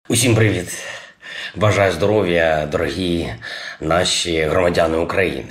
Усім привіт! Бажаю здоров'я, дорогі наші громадяни України.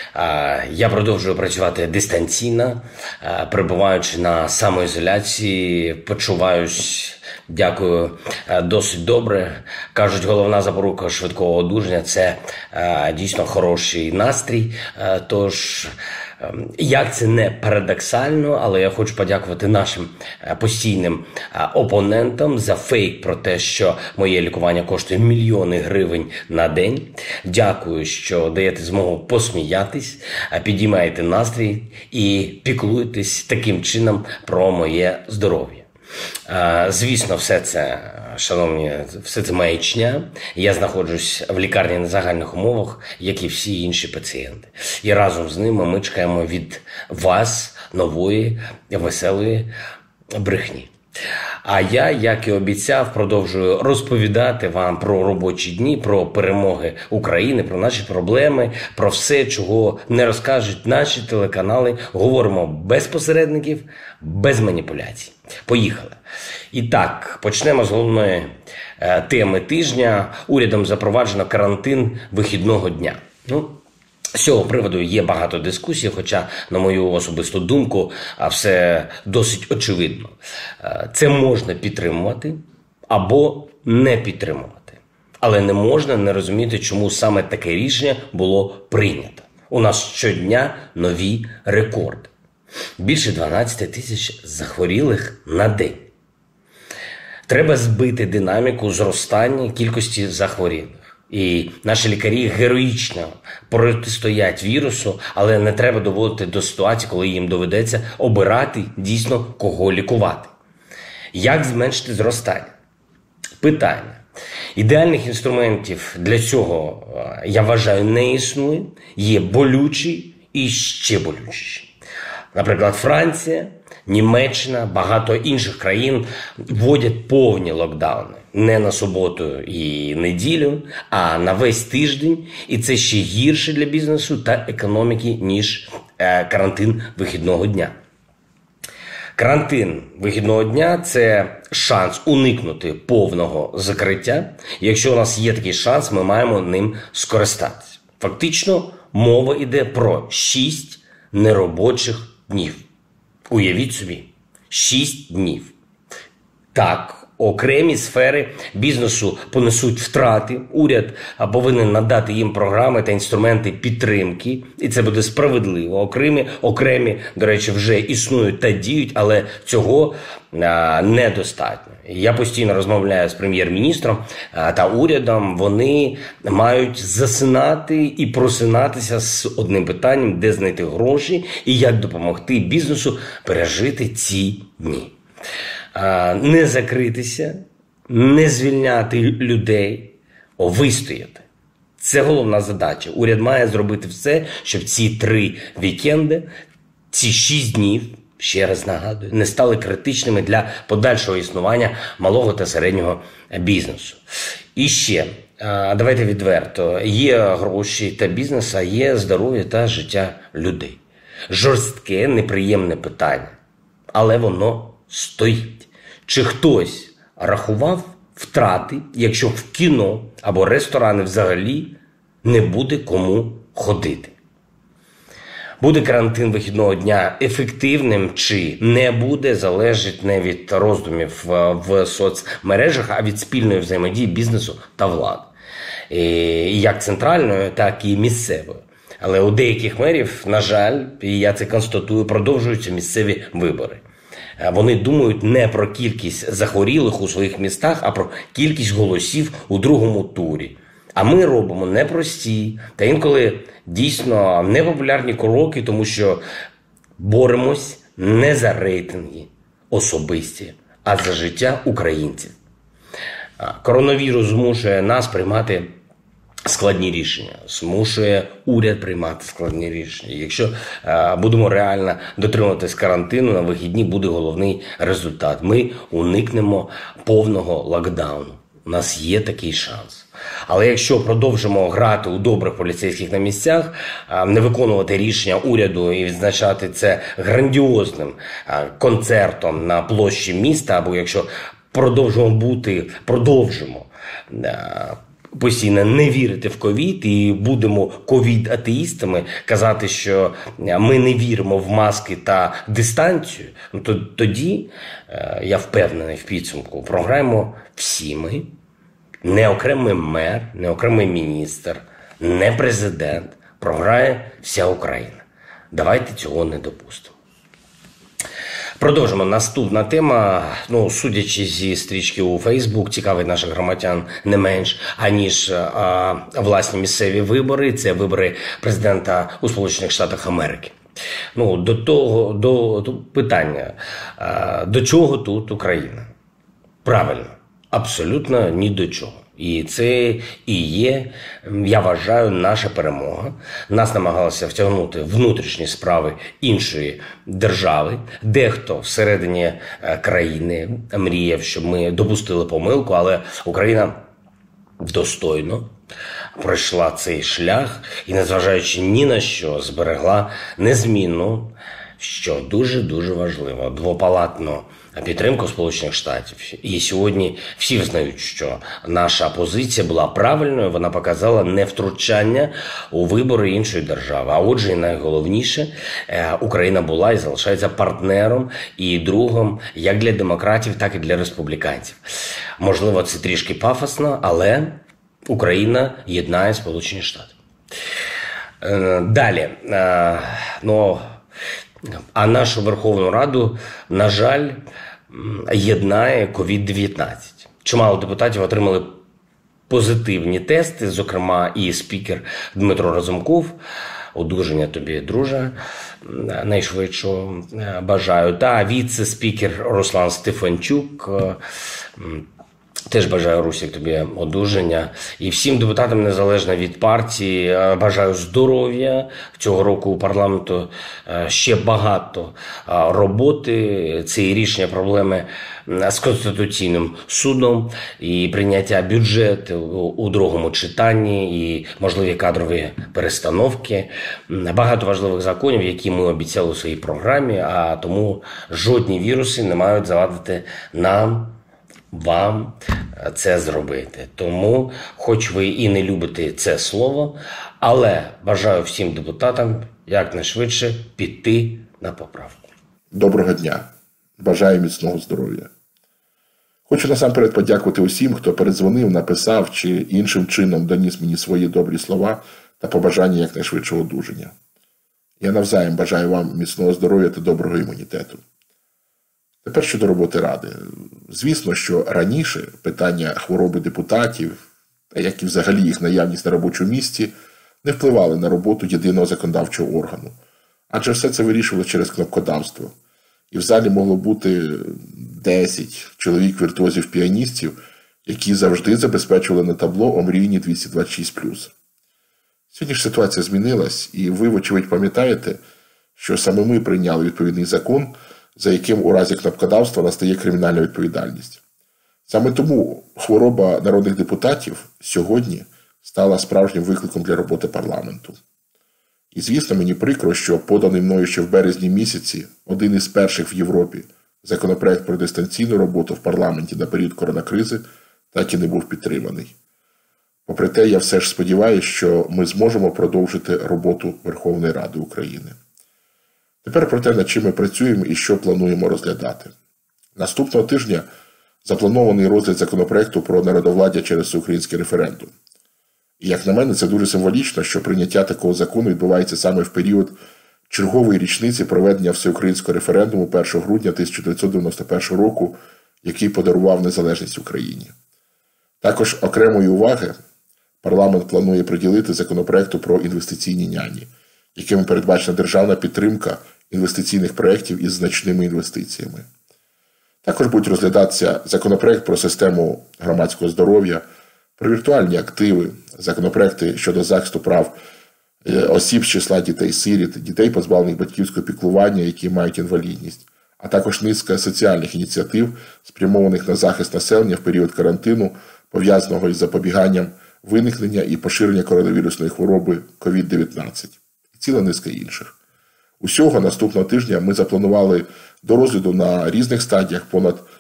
Я продовжую працювати дистанційно, перебуваючи на самоізоляції, почуваюсь, дякую, досить добре. Кажуть, головна запорука швидкого одужання – це дійсно хороший настрій, тож... Як це не парадоксально, але я хочу подякувати нашим постійним опонентам за фейк про те, що моє лікування коштує мільйони гривень на день. Дякую, що даєте змогу посміятись, підіймаєте настрій і піклуєтесь таким чином про моє здоров'я. Звісно, все це, шановні, все це маячня. Я знаходжусь в лікарні на загальних умовах, як і всі інші пацієнти. І разом з ними ми чекаємо від вас нової, веселої брехні. А я, як і обіцяв, продовжую розповідати вам про робочі дні, про перемоги України, про наші проблеми, про все, чого не розкажуть наші телеканали. Говоримо без посередників, без маніпуляцій. Поїхали. І так, почнемо з головної теми тижня. Урядом запроваджено карантин вихідного дня. З цього приводу є багато дискусій, хоча, на мою особисту думку, все досить очевидно. Це можна підтримувати або не підтримувати. Але не можна не розуміти, чому саме таке рішення було прийнято. У нас щодня нові рекорди. Більше 12 тисяч захворілих на день. Треба збити динаміку зростання кількості захворілих. І наші лікарі героїчно протистоять вірусу, але не треба доводити до ситуації, коли їм доведеться обирати дійсно, кого лікувати. Як зменшити зростання? Питання. Ідеальних інструментів для цього, я вважаю, не існує. Є болючі і ще болючіші. Наприклад, Франція, Німеччина, багато інших країн вводять повні локдауни. Не на суботу і неділю, а на весь тиждень. І це ще гірше для бізнесу та економіки, ніж карантин вихідного дня. Карантин вихідного дня – це шанс уникнути повного закриття. Якщо у нас є такий шанс, ми маємо ним скористатися. Фактично, мова йде про 6 неробочих днів. Уявіть собі, 6 днів. Так, окремі сфери бізнесу понесуть втрати. Уряд повинен надати їм програми та інструменти підтримки. І це буде справедливо. Окремі, до речі, вже існують та діють, але цього недостатньо. Я постійно розмовляю з прем'єр-міністром та урядом. Вони мають засинати і просинатися з одним питанням, де знайти гроші і як допомогти бізнесу пережити ці дні. Не закритися, не звільняти людей, вистояти. Це головна задача. Уряд має зробити все, щоб ці 3 вікенди, ці 6 днів, ще раз нагадую, не стали критичними для подальшого існування малого та середнього бізнесу. І ще, давайте відверто, є гроші та бізнес, а є здоров'я та життя людей. Жорстке, неприємне питання, але воно стоїть. Чи хтось рахував втрати, якщо в кіно або ресторани взагалі не буде кому ходити? Буде карантин вихідного дня ефективним чи не буде, залежить не від роздумів в соцмережах, а від спільної взаємодії бізнесу та влади. І як центральної, так і місцевої. Але у деяких мерів, на жаль, і я це констатую, продовжуються місцеві вибори. Вони думають не про кількість захворілих у своїх містах, а про кількість голосів у другому турі. А ми робимо непрості та інколи дійсно непопулярні кроки, тому що боремось не за рейтинги особисті, а за життя українців. Коронавірус змушує нас приймати складні рішення, змушує уряд приймати складні рішення. Якщо будемо реально дотримуватись карантину, на вихідні буде головний результат. Ми уникнемо повного локдауну. У нас є такий шанс. Але якщо продовжимо грати у добрих поліцейських на місцях, не виконувати рішення уряду і відзначати це грандіозним концертом на площі міста, або якщо продовжимо постійно не вірити в ковід і будемо ковід-атеїстами, казати, що ми не віримо в маски та дистанцію, то тоді, я впевнений в підсумку, програємо всі ми, не окремий мер, не окремий міністр, не президент, програє вся Україна. Давайте цього не допустимо. Продовжимо. Наступна тема, судячи зі стрічки у Фейсбук, цікавить наших громадян не менш, аніж власні місцеві вибори. Це вибори президента у Сполучених Штатах Америки. До питання, до чого тут Україна? Правильно, абсолютно ні до чого. І це і є, я вважаю, наша перемога. Нас намагалися втягнути в внутрішні справи іншої держави. Дехто всередині країни мріяв, щоб ми допустили помилку, але Україна достойно пройшла цей шлях і, незважаючи ні на що, зберегла незмінну, що дуже-дуже важливо, двопалатну підтримку Сполучених Штатів. І сьогодні всі визнають, що наша позиція була правильною, вона показала невтручання у вибори іншої держави. А отже, і найголовніше, Україна була і залишається партнером і другом як для демократів, так і для республіканців. Можливо, це трішки пафосно, але Україна єднає Сполучені Штати. Далі, а нашу Верховну Раду, на жаль, єднає COVID-19. Чимало депутатів отримали позитивні тести, зокрема і спікер Дмитро Разумков. Одужання тобі, друже, найшвидшого бажаю. Та віце-спікер Руслан Стефанчук. Теж бажаю, Русік, тобі одужання. І всім депутатам, незалежно від партії, бажаю здоров'я. Цього року у парламенту ще багато роботи. Це і рішення проблеми з Конституційним судом, і прийняття бюджету у другому читанні, і можливі кадрові перестановки. Багато важливих законів, які ми обіцяли у своїй програмі, а тому жодні віруси не мають завадити вам це зробити. Тому, хоч ви і не любите це слово, але бажаю всім депутатам якнайшвидше піти на поправку. Доброго дня. Бажаю міцного здоров'я. Хочу насамперед подякувати усім, хто передзвонив, написав чи іншим чином доніс мені свої добрі слова та побажання якнайшвидшого одужання. Я навзаєм бажаю вам міцного здоров'я та доброго імунітету. Тепер щодо роботи Ради. Звісно, що раніше питання хвороби депутатів, як і взагалі їх наявність на робочому місці, не впливали на роботу єдиного законодавчого органу. Адже все це вирішувалося через кнопкодавство. І в залі могло бути 10 чоловік-віртуозів-піаністів, які завжди забезпечували на табло омрійні 226+. Сьогодні ж ситуація змінилась, і ви, вочевидь, пам'ятаєте, що саме ми прийняли відповідний закон, за яким у разі кнопкодавства настає кримінальна відповідальність. Саме тому хвороба народних депутатів сьогодні стала справжнім викликом для роботи парламенту. І звісно, мені прикро, що поданий мною ще в березні місяці один із перших в Європі законопроект про дистанційну роботу в парламенті на період коронакризи так і не був підтриманий. Попри те, я все ж сподіваюся, що ми зможемо продовжити роботу Верховної Ради України. Тепер про те, над чим ми працюємо і що плануємо розглядати. Наступного тижня запланований розгляд законопроекту про народовладдя через всеукраїнський референдум. І, як на мене, це дуже символічно, що прийняття такого закону відбувається саме в період чергової річниці проведення всеукраїнського референдуму 1 грудня 1991 року, який подарував незалежність Україні. Також окремої уваги парламент планує приділити законопроекту про інвестиційні няні, якими передбачена державна підтримка інвестиційних проєктів із значними інвестиціями. Також будуть розглядатися законопроект про систему громадського здоров'я, про віртуальні активи, законопроекти щодо захисту прав осіб з числа дітей-сиріт, дітей, позбавлених батьківського піклування, які мають інвалідність, а також низка соціальних ініціатив, спрямованих на захист населення в період карантину, пов'язаного із запобіганням виникнення і поширення коронавірусної хвороби COVID-19 і ціла низка інших. Усього наступного тижня ми запланували до розгляду на різних стадіях понад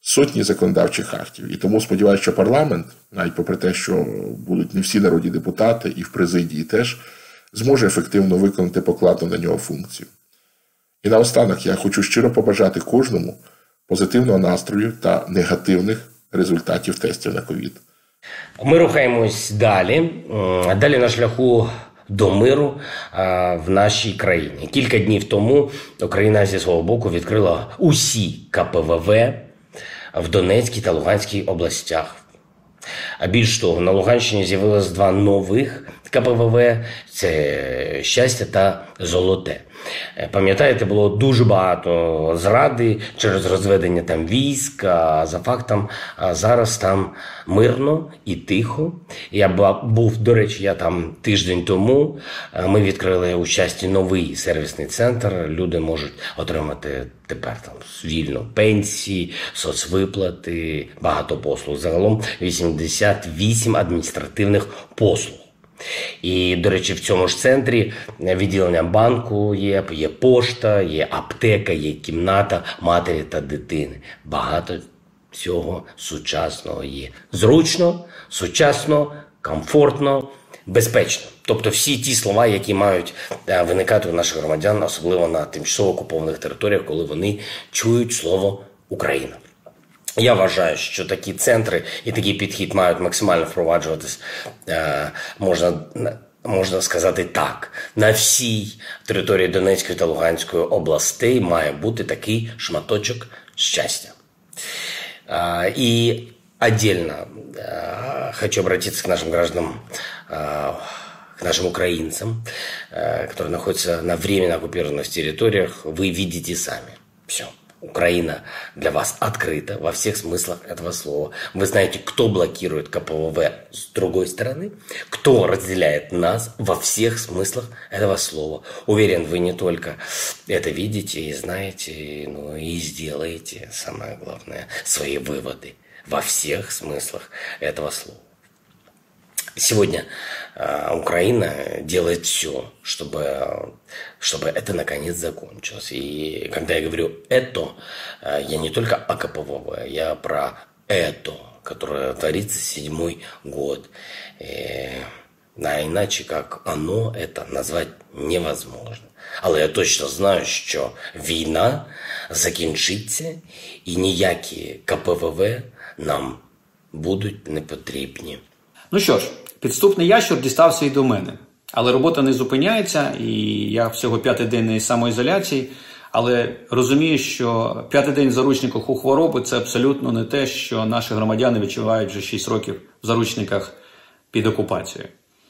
сотні законодавчих актів. І тому сподіваюся, що парламент, навіть попри те, що будуть не всі народні депутати, і в президії теж, зможе ефективно виконати покладену на нього функцію. І наостанок я хочу щиро побажати кожному позитивного настрою та негативних результатів тестів на ковід. Ми рухаємось далі. Далі на шляху до миру в нашій країні. Кілька днів тому Україна зі свого боку відкрила усі КПВВ в Донецькій та Луганській областях. А більш того, на Луганщині з'явилось 2 нових КПВВ – це «Щастя» та «Золоте». Пам'ятаєте, було дуже багато зради через розведення там військ, а за фактом зараз там мирно і тихо. Я був, до речі, я там тиждень тому. Ми відкрили у Щасті новий сервісний центр. Люди можуть отримати тепер там вільно пенсії, соцвиплати, багато послуг. Загалом 88 адміністративних послуг. І, до речі, в цьому ж центрі відділення банку є пошта, є аптека, є кімната матері та дитини. Багато всього сучасного є. Зручно, сучасно, комфортно, безпечно. Тобто всі ті слова, які мають виникати у наших громадян, особливо на тимчасово окупованих територіях, коли вони чують слово «Україна». Я вважаю, що такі центри і такий підхід мають максимально впроваджуватись, можна сказати так, на всій території Донецької та Луганської областей має бути такий шматочок щастя. И отдельно хочу обратиться к нашим гражданам, к нашим украинцам, которые находятся на временно оккупированных территориях. Вы видите сами. Все. Украина для вас открыта во всех смыслах этого слова. Вы знаете, кто блокирует КПВВ с другой стороны, кто разделяет нас во всех смыслах этого слова. Уверен, вы не только это видите и знаете, но и сделаете, самое главное, свои выводы во всех смыслах этого слова. Сегодня Украина делает все, чтобы это наконец закончилось. И когда я говорю «это», я не только о КПВВ, я про «это», которое творится 7-й год. А иначе как оно, это назвать невозможно. Але я точно знаю, що війна закінчиться і ніякі КПВВ нам будуть не потрібні. Ну що ж, підступний ящур дістався і до мене. Але робота не зупиняється, і я всього 5-й день самоізоляції, але розумію, що 5-й день в заручниках у хвороби – це абсолютно не те, що наші громадяни відчувають вже 6 років в заручниках під окупацією.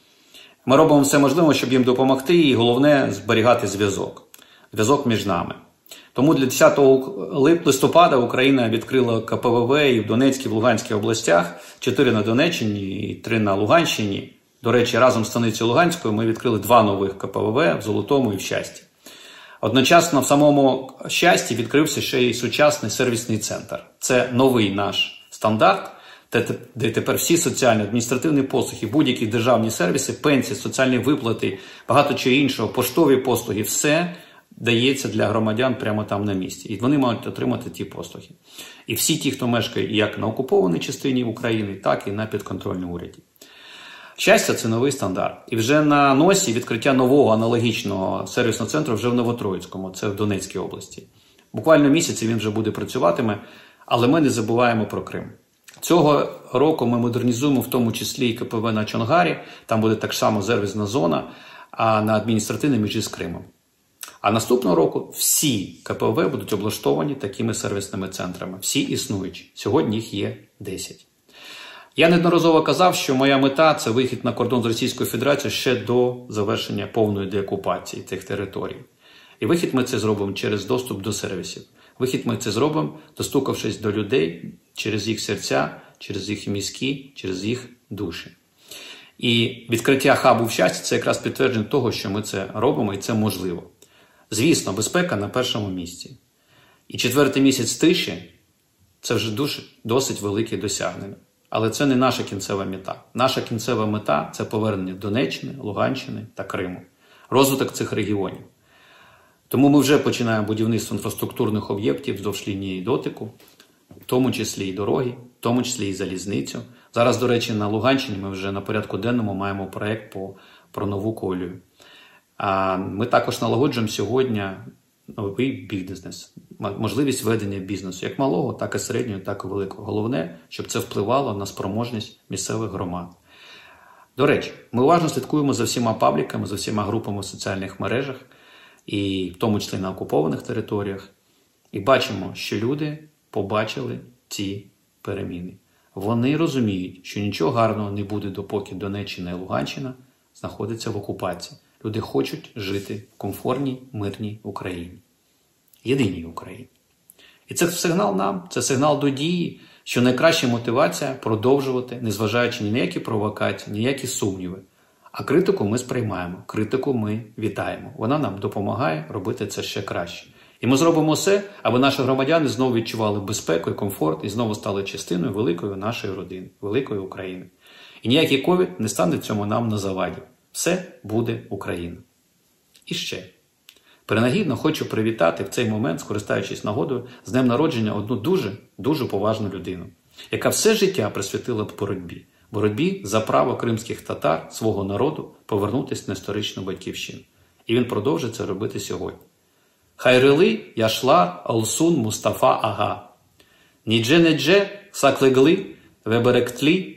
Ми робимо все можливе, щоб їм допомогти, і головне – зберігати зв'язок. Зв'язок між нами. Тому для 10 листопада Україна відкрила КПВВ і в Донецькій, в Луганській областях, 4 на Донеччині і 3 на Луганщині. До речі, разом з станицею Луганською ми відкрили 2 нових КПВВ в Золотому і в Щасті. Одночасно в самому Щасті відкрився ще й сучасний сервісний центр. Це новий наш стандарт, де тепер всі соціальні, адміністративні послуги, будь-які державні сервіси, пенсії, соціальні виплати, багато чого іншого, поштові послуги – все дається для громадян прямо там на місці. І вони мають отримати ті послуги. І всі ті, хто мешкає як на окупованій частині України, так і на підконтрольній уряді. Щастя – це новий стандарт. І вже на носі відкриття нового аналогічного сервісного центру вже в Новотроїцькому, це в Донецькій області. Буквально місяці він вже буде працюватиме, але ми не забуваємо про Крим. Цього року ми модернізуємо в тому числі і КПВ на Чонгарі, там буде так само сервісна зона, а на адміністративній межі з Кримом. А наступного року всі КПВ будуть облаштовані такими сервісними центрами. Всі існуючі. Сьогодні їх є 10. Я неодноразово казав, що моя мета – це вихід на кордон з Російською Федерацією ще до завершення повної деокупації цих територій. І вихід ми це зробимо через доступ до сервісів. Вихід ми це зробимо, достукавшись до людей через їх серця, через їх мізки, через їх душі. І відкриття хабу в Щасті – це якраз підтвердження того, що ми це робимо і це можливо. Звісно, безпека на першому місці. І 4-й місяць тиші – це вже досить велике досягнення. Але це не наша кінцева мета. Наша кінцева мета – це повернення Донеччини, Луганщини та Криму. Розвиток цих регіонів. Тому ми вже починаємо будівництво інфраструктурних об'єктів вздовж лінії дотику. в тому числі і дороги, в тому числі і залізницю. Зараз, до речі, на Луганщині ми вже на порядку денному маємо проєкт про нову колію. А ми також налагоджуємо сьогодні новий бізнес, можливість ведення бізнесу, як малого, так і середнього, так і великого. Головне, щоб це впливало на спроможність місцевих громад. До речі, ми уважно слідкуємо за всіма пабліками, за всіма групами в соціальних мережах, і в тому числі на окупованих територіях, і бачимо, що люди побачили ці переміни. Вони розуміють, що нічого гарного не буде, допоки Донеччина і Луганщина знаходяться в окупації. Люди хочуть жити в комфортній, мирній Україні. Єдиній Україні. І це сигнал нам, це сигнал до дії, що найкраща мотивація продовжувати, незважаючи ні на які провокації, ні на які сумніви. А критику ми сприймаємо, критику ми вітаємо. Вона нам допомагає робити це ще краще. І ми зробимо все, аби наші громадяни знову відчували безпеку і комфорт і знову стали частиною великої нашої родини, великої України. І ніякий ковід не стане цьому нам на заваді. Все буде Україна. І ще. Принагідно хочу привітати в цей момент, скористаючись нагодою, з днем народження одну дуже поважну людину, яка все життя присвятила боротьбі. Боротьбі за право кримських татар, свого народу, повернутися на історичну батьківщину. І він продовжить це робити сьогодні. Хайрили Яшлар Олсун Мустафа Ага. Нідже-недже саклегли веберектлі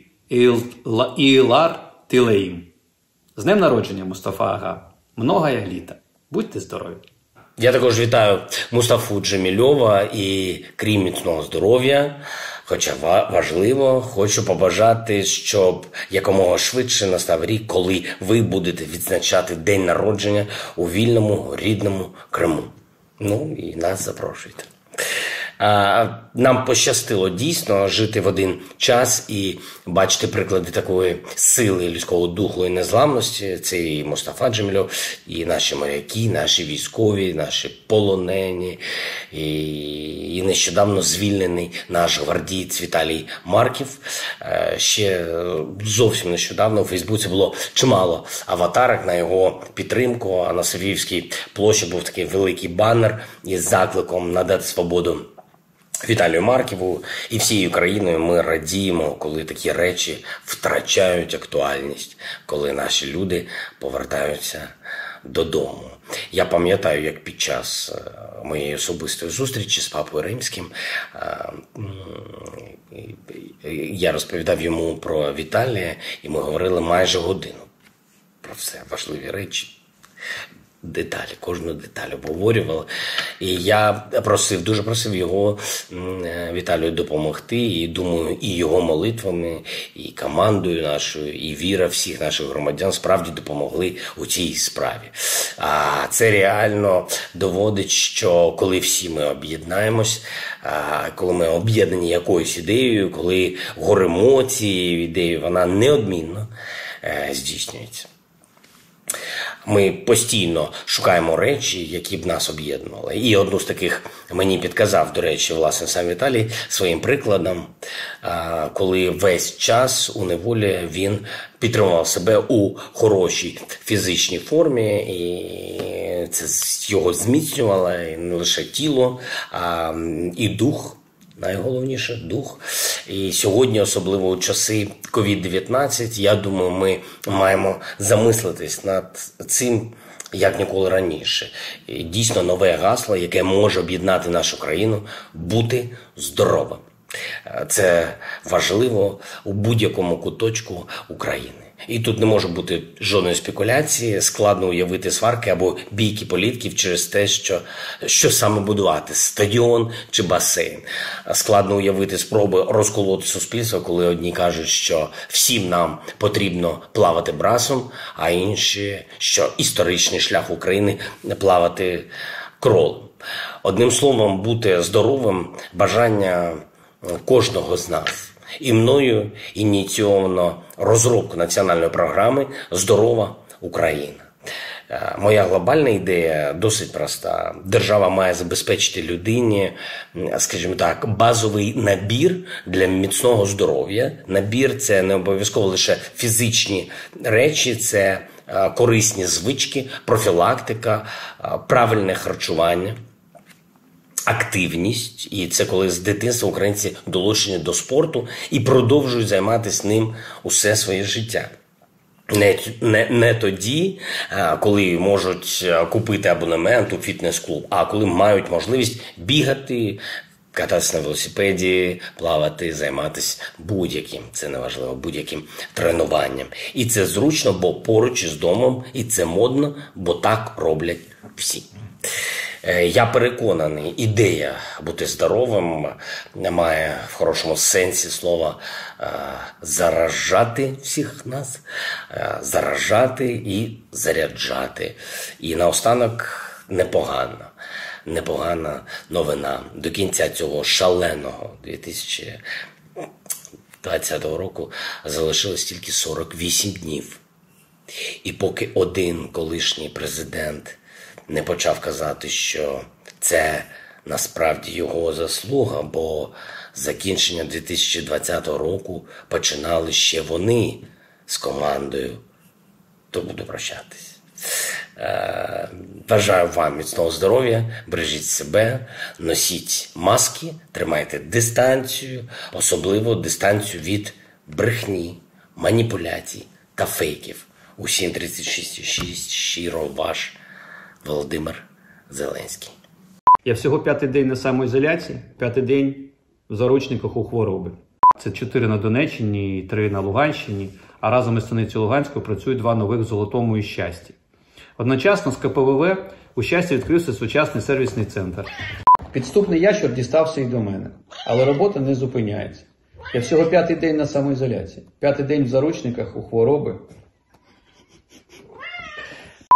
ійлар тилеїм. З днем народження, Мустафа Ага. Многая літа. Будьте здорові. Я також вітаю Мустафу Джемільова і крім міцного здоров'я. Хоча важливо, хочу побажати, щоб якомога швидше настав рік, коли ви будете відзначати день народження у вільному, рідному Криму. Ну і нас запрошуйте. Нам пощастило дійсно жити в один час і бачити приклади такої сили людського духу і незламності. Це і Мустафа Джемільов, і наші моряки, наші військові, наші полонені, і нещодавно звільнений наш гвардієць Віталій Марків. Ще зовсім нещодавно у Фейсбуці було чимало аватарок на його підтримку, а на Софіївській площі був такий великий банер із закликом надати свободу Віталію Марківу. І всією країною ми радіємо, коли такі речі втрачають актуальність, коли наші люди повертаються додому. Я пам'ятаю, як під час моєї особистої зустрічі з Папою Римським я розповідав йому про Віталія, і ми говорили майже годину про все, важливі речі. Деталі, кожну деталь обговорювали. І я дуже просив його, Віталію, допомогти. І думаю, і його молитвами, і командою нашою, і віра всіх наших громадян справді допомогли у цій справі. А це реально доводить, що коли всі ми об'єднаємось, коли ми об'єднані якоюсь ідеєю, коли горимо цією ідеєю, вона неодмінно здійснюється. Ми постійно шукаємо речі, які б нас об'єднували. І одну з таких мені підказав, до речі, власне, сам Віталій своїм прикладом, коли весь час у неволі він підтримував себе у хорошій фізичній формі, і це його зміцнювало і не лише тіло, а і дух. Найголовніше – дух. І сьогодні, особливо у часи COVID-19, я думаю, ми маємо замислитись над цим, як ніколи раніше. І дійсно нове гасло, яке може об'єднати нашу країну – бути здоровим. Це важливо у будь-якому куточку України. І тут не може бути жодної спекуляції, складно уявити сварки або бійки політиків через те, що саме будувати – стадіон чи басейн. Складно уявити спроби розколоти суспільство, коли одні кажуть, що всім нам потрібно плавати брасом, а інші, що історичний шлях України – плавати кролем. Одним словом, бути здоровим – бажання кожного з нас. І мною ініційовано розробку національної програми «Здорова Україна». Моя глобальна ідея досить проста. Держава має забезпечити людині, скажімо так, базовий набір для міцного здоров'я. Набір – це не обов'язково лише фізичні речі, це корисні звички, профілактика, правильне харчування. активність, і це коли з дитинства українці долучені до спорту і продовжують займатися ним усе своє життя. Не тоді, коли можуть купити абонемент у фітнес-клуб, а коли мають можливість бігати, кататися на велосипеді, плавати, займатися будь-яким, це неважливо, будь-яким тренуванням. І це зручно, бо поруч із домом, і це модно, бо так роблять всі. Я переконаний, ідея бути здоровим має в хорошому сенсі слова заражати всіх нас, заражати і заряджати. І наостанок непогана новина. До кінця цього шаленого 2020 року залишилось тільки 48 днів. І поки один колишній президент не почав казати, що це насправді його заслуга, бо закінчення 2020 року починали ще вони з командою, то буду прощатись. Бажаю вам міцного здоров'я, бережіть себе, носіть маски, тримайте дистанцію, особливо дистанцію від брехні, маніпуляцій та фейків. Усім 36,6, щиро ваш Володимир Зеленський. Я всього 5-й день на самоізоляції, 5-й день в заручниках у хвороби. Це 4 на Донеччині і 3 на Луганщині, а разом із станицею Луганською працюють 2 нових в Золотому і Щасті. Одночасно з КПВВ у Щасті відкрився сучасний сервісний центр. Підступний ящур дістався і до мене, але робота не зупиняється. Я всього 5-й день на самоізоляції, 5-й день в заручниках у хвороби.